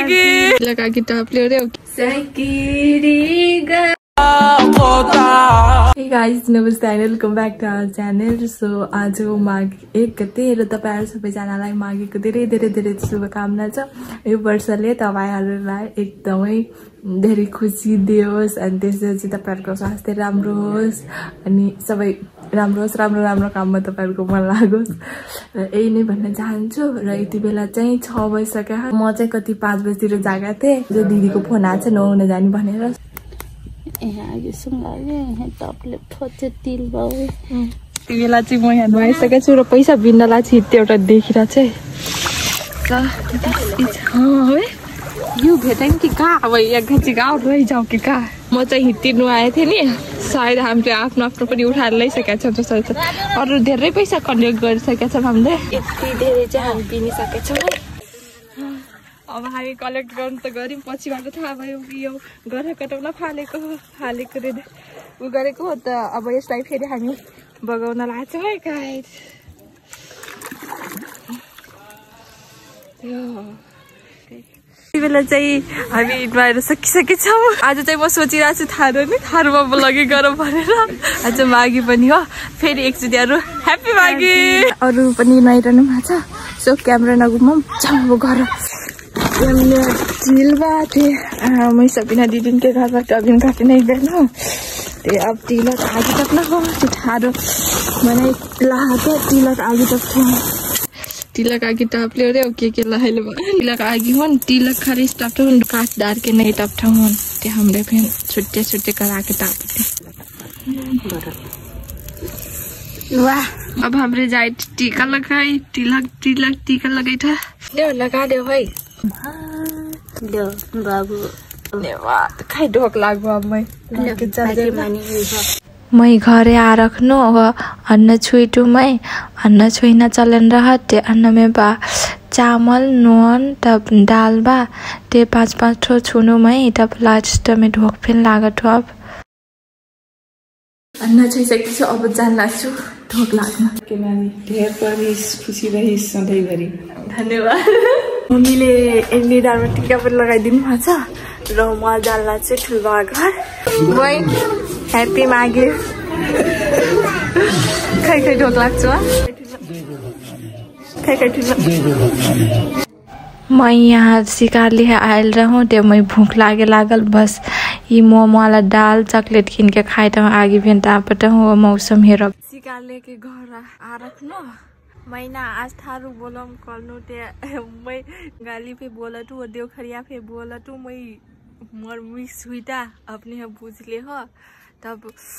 मागी लगा कि टपले रे Hey guys, नमस्ते and welcome back to our channel. So आजको माघ 1 गते र तपाईहरु सबैजनालाई माघीको धेरै धेरै धेरै शुभकामना छ। यो वर्षले तपाईहरुलाई एकदमै धेरै खुसी दियोस् अनि त्यसपछि तपाईहरुको स्वास्थ्य राम्रो होस् अनि सबै राम्रो होस्, राम्रो काममा तपाईहरुको मन लागोस्। यही नै भन्न चाहन्छु र यति बेला चाहिँ 6 बजिसक्यो। म चाहिँ कति 5 बजेतिर जागा थिए। जो दिदीको फोन आछ नहुन जानी भनेर आगे सुंगागे टपले ठोचे तिल बाउ तिमीला चाहिँ म यहाँ नुहाइसकेको छु र पैसा बिन्नलाई छिट्टे एउटा देखिरा चाहिँ यो भेटेन कि कहाँ अब एकछिन गाउँ रहिजाऊ कि कहाँ म चाहिँ हिट्टी नुहाएको थिएँ नि सायद हामीले आफ्नो आफ्नो पनि उठाएर ल्याइसकेका छौँ जस्तो छ अरू धेरै पैसा कलेक्ट गरिसकेका छौँ हामीले यति धेरै चाहिँ हामी पिनिसकेका छौँ अब हामी कलेक्ट गर्नु त गर्यौँ पछिबाट थाहा भयो कि यो गरेर कटाउन फालेको रे उ गरेको हो त अब यसलाई फेरि हामी बगाउन लाग्छौँ है गाइस यति बेला चाहिँ हामी इन्भाइट सकिसकेछौँ आज चाहिँ म सोचिरहेको छु थारूमा लगे गरौँ भनेर आज माघी पनि हो फेरि एकचोटि अरू ह्याप्पी माघी अरू पनि नुहाइरहनु भएको छ सो क्यामेरा नगुमाउँ जाउँ घर मैं सबिना दीदी के घर पर टबिन काटे नहीं गए ना ते अब तिलक आगे तक ना हो ठाडो मैंने तिलक आगे तक तिलक आगे टप ले रे ओके के लहले तिलक आगे हो तिलक खाली स्टफ तो काट डार के नहीं टप था हो ते हमरे फिर छुट्टे करा के टापते वाह अब हमरे जाए टीका लगाई तिलक टीका लगाई था ले लगा दे भाई बाबू खाइ ढोक लाग्यो मै घरे आरख्नु अन्न छुइटुमै अन्न छुइन चलन रहते अन्न में बा चावल नून तब दाल बा ते 5 ठो छुनुमै तब लास्ट में ढोक फेन लागत हो अब अन्न छुइसकेपछि अब जान लाग्छु ढोक लाग्न के नानी धेर परिस खुसी रहिस सधैँभरि धन्यवाद मम्मीले एमनी दालमा टिका पनि लगाइदिनु भएको छ र म जान्ला चाहिँ ठुलो घर गइ ह्याप्पी माघे खै ढोक लाग्छ खै म यहाँ शिकार लिएर आयल रहूँ त्यो मैं भूख लागल बस ये मोमो वाला दाल चॉकलेट किन के खाए तो आगे भी तापट हूँ मौसम हेर शिकार लेके घर आ रखनो मैना आज थारू बोलम कलनु ते मैं गाली पे बोला तू देवखरिया पे बोला तू मैं मर मिस हुईता अपने है पूछ ले हो तब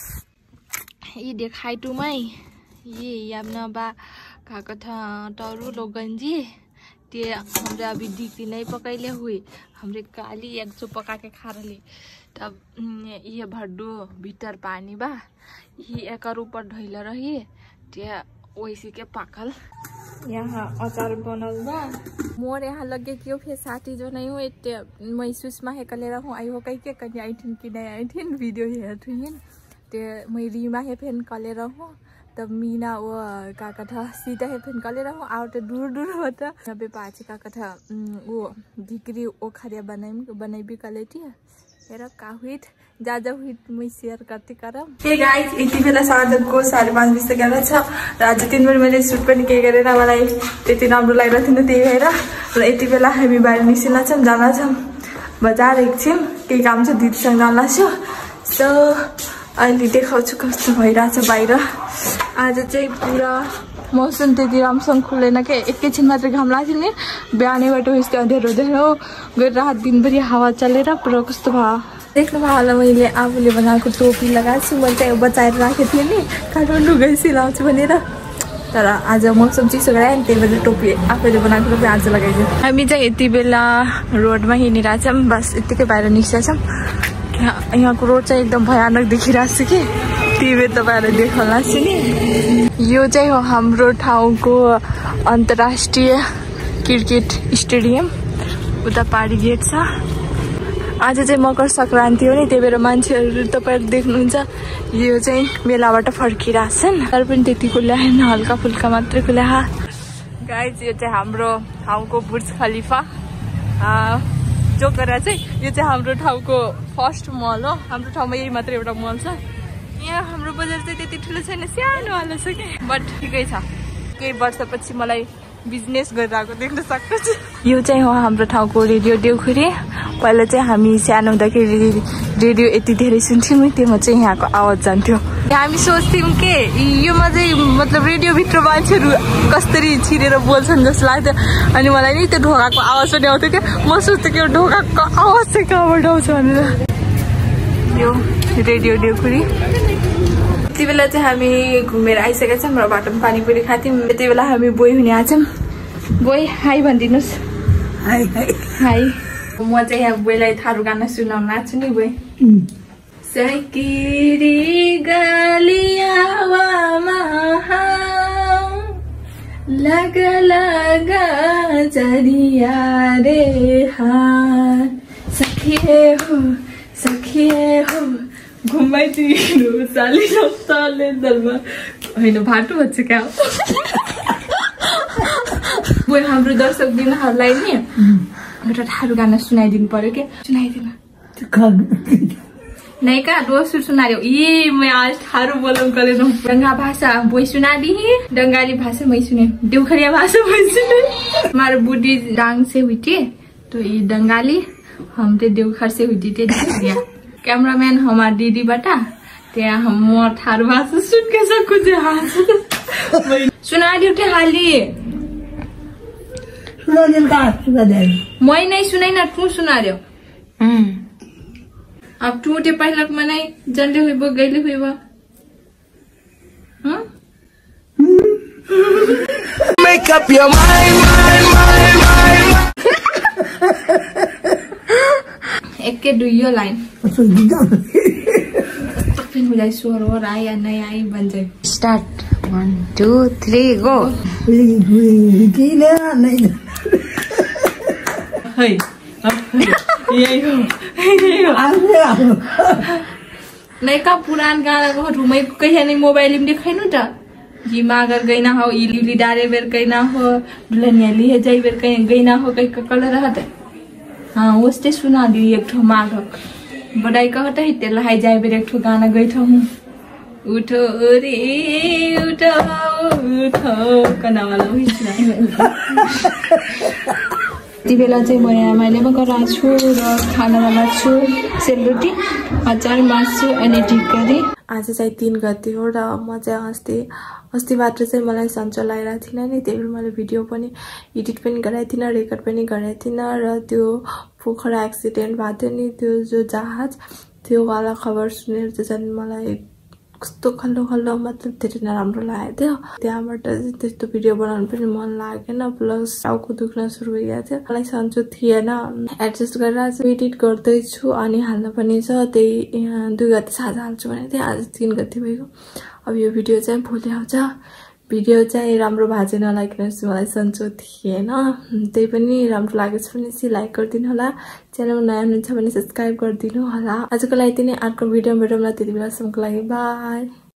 ये देखाई तू मैं ये अपना बा का कथा टरू लोगंजी ते हमरा अभी दिखती नहीं पकैले हुई हमरे काली एक जो पका के खा रही तब ये भड्डू भीतर पानी बा ये एक ऊपर ढैला रही ते वैसे के पाकल यहाँ अचार बनल बा मोर यहाँ लगे क्यों फिर साथी जो नहीं हो मैं सुषमा है कले रहूँ आई हो कहीं के कहीं आई थी कि नहीं आई थी वीडियो हेर थी ते मैं रीमा है फिर कले रहूँ तब मीना वो का कथा सीता है फिर कले रहूँ आउट दूर होता अबे पाछे का कथा वो ढिकरी ओ खरिया बनाई भी कले थी हेर का हुई जा हुई मैं शेयर करती करम हे गाइस यति बेला साँझको 5:30 बजिसकेको छ र आज 3 बजे मैले सुट पनि के गरेर मलाई त्यति राम्रो लागिरहेको थिएन त्यही भएर र यति बेला हामी बाहिर निस्किन छौँ जान छौँ बजार एकछिन केही काम छ दिदीसँग जान लाग्छु सो अहिले देखाउँछु कस्तो भइरहेछ बाहिर आज चाहिँ पुरा मौसम त्यति राम्रोसँग खुलेन के एकैछिन मात्र घाम लाग्थ्यो नि बिहानैबाट यस्तो अँध्यारो गएर रात दिनभरि हावा चलेर पुरा कस्तो भयो देख्नुभयो होला मैले आफूले बनाएको टोपी लगाएको छु मैले चाहिँ बचाएर राखेको थिएँ नि काठमाडौँ गई सिलाउँछु भनेर तर आज मौसम चिसो गरायो नि त्यही भएर टोपी आफूले बनाएको टोपी आज लगाइदियो हामी चाहिँ यति बेला रोडमा हिँडिरहेछौँ बस यत्तिकै बाहिर निस्केछौँ यहाँको रोड चाहिँ एकदम भयानक देखिरहेको छु कि टिभी तपाईँहरूलाई देखाउला छु नि यो चाहिँ हो हाम्रो ठाउँको अन्तर्राष्ट्रिय क्रिकेट स्टेडियम उता पारी गेट छ आज चाहिँ मकर संक्रान्ति हो नि त्यही भएर मान्छेहरू तपाईँहरू देख्नुहुन्छ यो चाहिँ मेलाबाट फर्किरहेछन् तर पनि त्यतिको ल्याएन हल्का फुल्का मात्रैको ल्या गाइज यो चाहिँ हाम्रो ठाउँको बुर्ज खलिफा जोक गरेर चाहिँ यो चाहिँ हाम्रो ठाउँको फर्स्ट मल हो हाम्रो ठाउँमा यही मात्र एउटा मल छ यहाँ हाम्रो बजार चाहिँ त्यति ठुलो छैन सानो वाला छ कि बट ठिकै छ केही वर्षपछि मलाई बिजनेस गरिरहेको देख्न सक्नुहुन्छ यो चाहिँ हो हाम्रो ठाउँको रेडियो देउखुरी पहिला चाहिँ हामी सानो हुँदाखेरि रेडियो यति धेरै सुन्थ्यौँ त्योमा चाहिँ यहाँको आवाज जान्थ्यो हामी सोच्थ्यौँ के योमा चाहिँ मतलब रेडियोभित्र मान्छेहरू कसरी छिरेर बोल्छन् जस्तो लाग्थ्यो अनि मलाई नि त्यो ढोकाको आवाज पनि आउँथ्यो क्या म सोच्थेँ कि ढोकाको आवाज चाहिँ कहाँबाट आउँछ भनेर यो रेडियो देउखुरी यति बेला चाहिँ हामी घुमेर आइसकेका छौँ र बाटोमा पानीपुरी खाथ्यौँ यति बेला हामी बोई हुने आछौँ बोई हाई भनिदिनुहोस् हाई म चाहिँ यहाँ बोईलाई थारू गाना सुनाउन आएको नि बोई सकिरी गलियावामा लगा लगा जरिया रे हार सखिए हो घुमाइदिनु साली सप्ताहले दलमा होइन भाटो भन्छ क्या बोई हाम्रो दर्शक दिनहरूलाई नि एउटा थारू गाना सुनाइदिनु पर्यो क्या सुनाइदिनु नहीं का दोस्रो सुनायो ये मैं आज थारू बोलूं कले डंगा भाषा बोई सुना दी डंगाली भाषा मैं सुने देउखरिया भाषा मैं सुने हमारे बूढ़ी डांग से हुई थी तो ये डंगाली हमरे देउखर से हुई थी देउखरिया कैमरामैन हमारी दीदी बटा त्यहाँ हम थारू भाषा सुन के सकूं सुना दी उठे हाली मैं नहीं सुनाई ना तू सुना रहे अब तू उठे पहले मनाई जल्दी हुई वो गईली हुई वो Make up your mind. एक के दुइयो लाइन फिर मुझे स्वर हो रहा है या नहीं आई बन जाए स्टार्ट 1 2 3 गो नहीं का पुरान गाना को रूमै कहीं नहीं मोबाइल में दिखाई न ये मागर गई ना हो इली डारे बेर कहीं ना हो दुल्हनिया लिए जाई बेर कहीं गई ना हो कहीं का कलर रहता हाँ उससे सुना दी एक ठो मागक बड़ाई कहता है तेल हाई जाए बेर एक ठो गाना गई था हूँ उठो रे उठो कना वाला हुई यति बेला चाहिँ म यहाँ मैले गराएको छु र खाना बनाएको छु सेलरोटी अचार मासु अनि ढिकरी आज चाहिँ 3 गते हो र म चाहिँ अस्तिबाट चाहिँ मलाई सन्चो लागिरहेको थिएन नि त्यही भएर मैले भिडियो पनि एडिट पनि गराएको थिइनँ रेकर्ड पनि गराएको थिइनँ र त्यो पोखरा एक्सिडेन्ट भएको थियो नि त्यो जो जहाज त्यो वाला खबर सुनेर चाहिँ मलाई कस्तो खल्लो मतलब धेरै नराम्रो लागेको थियो त्यहाँबाट त्यस्तो भिडियो बनाउनु पनि मन लागेन प्लस टाउको दुख्न सुरु भइरहेको थियो मलाई सन्चो थिएन एडजस्ट गरेर एडिट गर्दैछु अनि हाल्न पनि छ त्यही 2 गते साझा हाल्छु भनेको थिएँ आज 3 गते भएको अब यो भिडियो चाहिँ भोलि आउँछ भिडियो चाहिँ राम्रो भाजे नलागिकन मलाई सन्चो थिएन त्यही पनि राम्रो लागेछ भने लाइक गरिदिनु होला च्यानलमा नयाँ हुनुहुन्छ भने सब्स्क्राइब गरिदिनु होला आजको लागि यति नै अर्को भिडियोमा भेटौँला त्यति बेलासम्मको लागि बाई